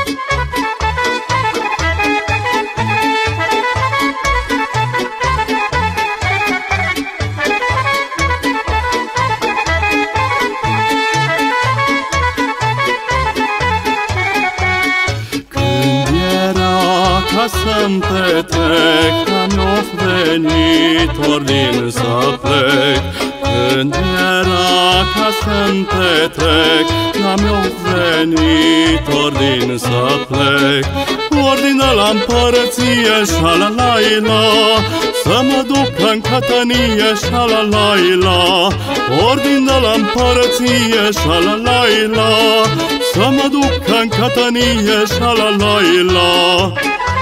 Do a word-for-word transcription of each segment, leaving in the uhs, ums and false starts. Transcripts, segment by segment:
Ca să-mi petrec, mi-o venit ordin să plec. Când era ca să-mi petrec, mi-o venit ordin să plec. Ordin la împărăție, șa-la-la-i-la, să mă duc în cătănie, șa-la-la-i-la. Ordin la împărăție, șa-la-la-i-la, să mă duc în cătănie, șa-la-la-i-la.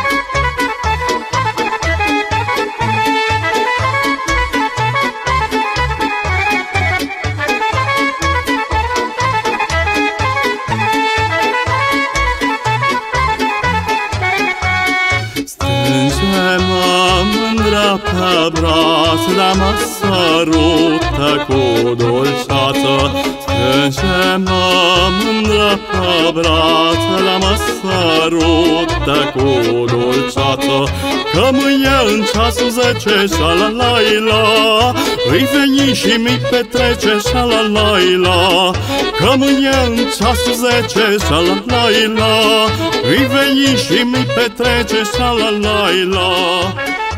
Strânge-mă, mândră, pe braț, dar mă sărută cu dulceață. Strânge-mă, mândră, pe braț, dar mă sărută cu dulceață. Că mâine în ceasul zece, șa-la-la-i-la, îi veni și mi petrece, șa-la-la-i-la. Că mâine în ceasul zece, șa-la-la-i-la, îi veni și mi petrece, șa-la-la-i-la.